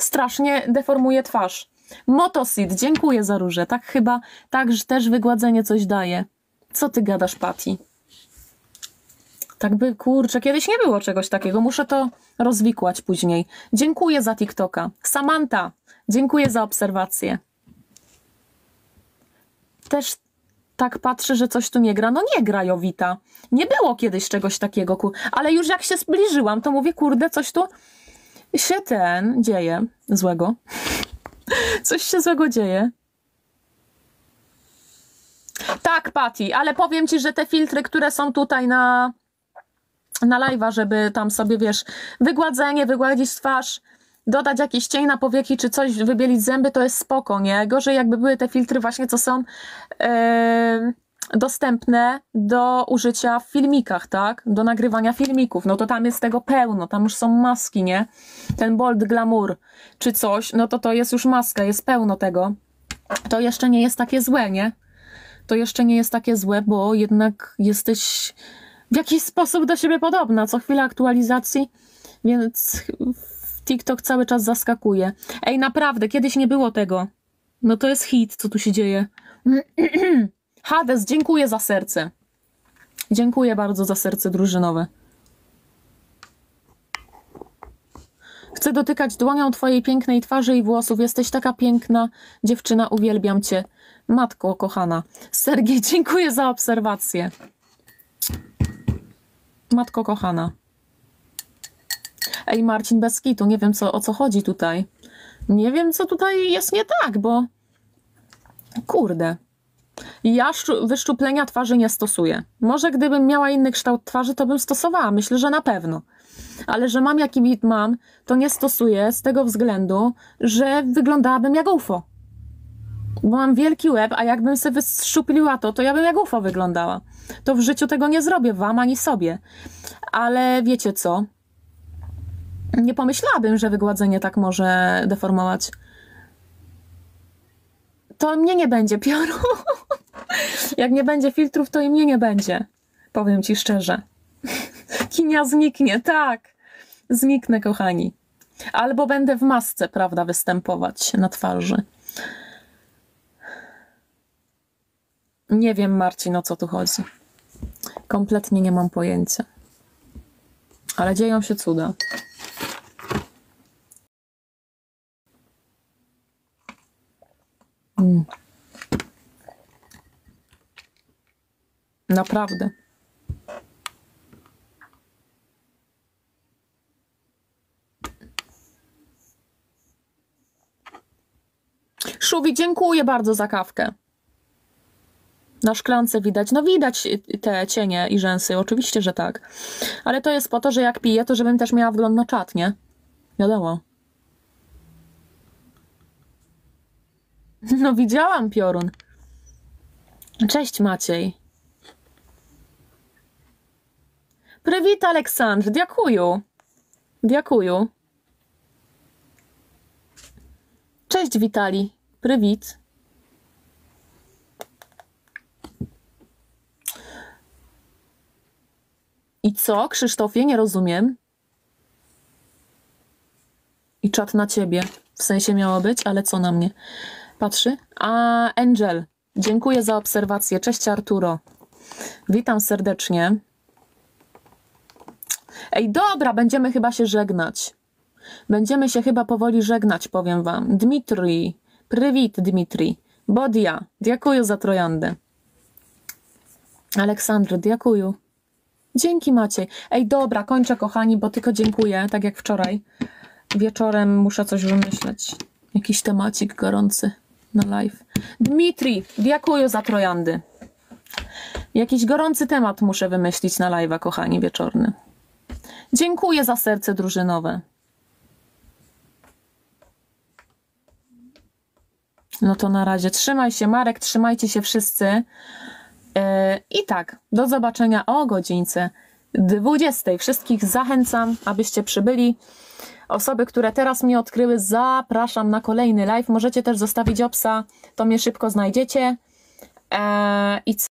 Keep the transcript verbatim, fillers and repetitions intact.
strasznie deformuje twarz. Motosid, dziękuję za róże. Tak chyba, tak że też wygładzenie coś daje. Co ty gadasz, Patty? Tak by, kurczę, kiedyś nie było czegoś takiego. Muszę to rozwikłać później. Dziękuję za TikToka. Samantha, dziękuję za obserwację. Też tak patrzę, że coś tu nie gra. No nie gra, Jowita. Nie było kiedyś czegoś takiego, kur... ale już jak się zbliżyłam, to mówię, kurde, coś tu się ten dzieje złego. Coś się złego dzieje. Tak, Patty, ale powiem ci, że te filtry, które są tutaj na, na live'a, żeby tam sobie, wiesz, wygładzenie, wygładzić twarz, dodać jakiś cień na powieki, czy coś, wybielić zęby, to jest spoko, nie? Gorzej jakby były te filtry właśnie, co są yy, dostępne do użycia w filmikach, tak? Do nagrywania filmików, no to tam jest tego pełno, tam już są maski, nie? Ten bold glamour, czy coś, no to to jest już maska, jest pełno tego. To jeszcze nie jest takie złe, nie? To jeszcze nie jest takie złe, bo jednak jesteś w jakiś sposób do siebie podobna. Co chwilę aktualizacji, więc TikTok cały czas zaskakuje. Ej, naprawdę, kiedyś nie było tego. No to jest hit, co tu się dzieje. Hades, dziękuję za serce. Dziękuję bardzo za serce drużynowe. Chcę dotykać dłonią twojej pięknej twarzy i włosów. Jesteś taka piękna dziewczyna, uwielbiam cię. Matko kochana. Sergiej, dziękuję za obserwację. Matko kochana. Ej, Marcin, bez kitu, nie wiem co, o co chodzi tutaj. Nie wiem, co tutaj jest nie tak, bo... Kurde. Ja wyszczuplenia twarzy nie stosuję. Może gdybym miała inny kształt twarzy, to bym stosowała. Myślę, że na pewno. Ale że mam jaki wid mam, to nie stosuję z tego względu, że wyglądałabym jak U F O. Bo mam wielki łeb, a jakbym sobie wyszczupliła to, to ja bym jak U F O wyglądała. To w życiu tego nie zrobię wam ani sobie. Ale wiecie co? Nie pomyślałabym, że wygładzenie tak może deformować. To mnie nie będzie pioru. Jak nie będzie filtrów, to i mnie nie będzie. Powiem ci szczerze. Kinia zniknie, tak. Zniknę, kochani. Albo będę w masce, prawda, występować na twarzy. Nie wiem, Marcin, o co tu chodzi. Kompletnie nie mam pojęcia. Ale dzieją się cuda. Mm. Naprawdę. Szuwi, dziękuję bardzo za kawkę. Na szklance widać, no widać te cienie i rzęsy, oczywiście, że tak. Ale to jest po to, że jak piję, to żebym też miała wgląd na czat, nie? Wiadomo. No widziałam, piorun. Cześć, Maciej. Prywit, Aleksandr, dziękuję. Dziękuję. Cześć, Witali. Prywit. I co, Krzysztofie? Nie rozumiem. I czat na ciebie. W sensie miało być, ale co na mnie? Patrzy? A, Angel. Dziękuję za obserwację. Cześć, Arturo. Witam serdecznie. Ej, dobra, będziemy chyba się żegnać. Będziemy się chyba powoli żegnać, powiem wam. Dmitrij. Prywit, Dmitrij. Bodia. Dziękuję za trojandę. Aleksandr, dziękuję. Dzięki, Maciej. Ej, dobra, kończę, kochani, bo tylko dziękuję, tak jak wczoraj. Wieczorem muszę coś wymyśleć. Jakiś temacik gorący na live. Dmitrij, dziękuję za trojandy. Jakiś gorący temat muszę wymyślić na live'a, kochani, wieczorny. Dziękuję za serce drużynowe. No to na razie. Trzymaj się, Marek, trzymajcie się wszyscy. Yy, I tak, do zobaczenia o godzince dwudziestej. Wszystkich zachęcam, abyście przybyli. Osoby, które teraz mnie odkryły, zapraszam na kolejny live. Możecie też zostawić obsa, to mnie szybko znajdziecie. Yy, I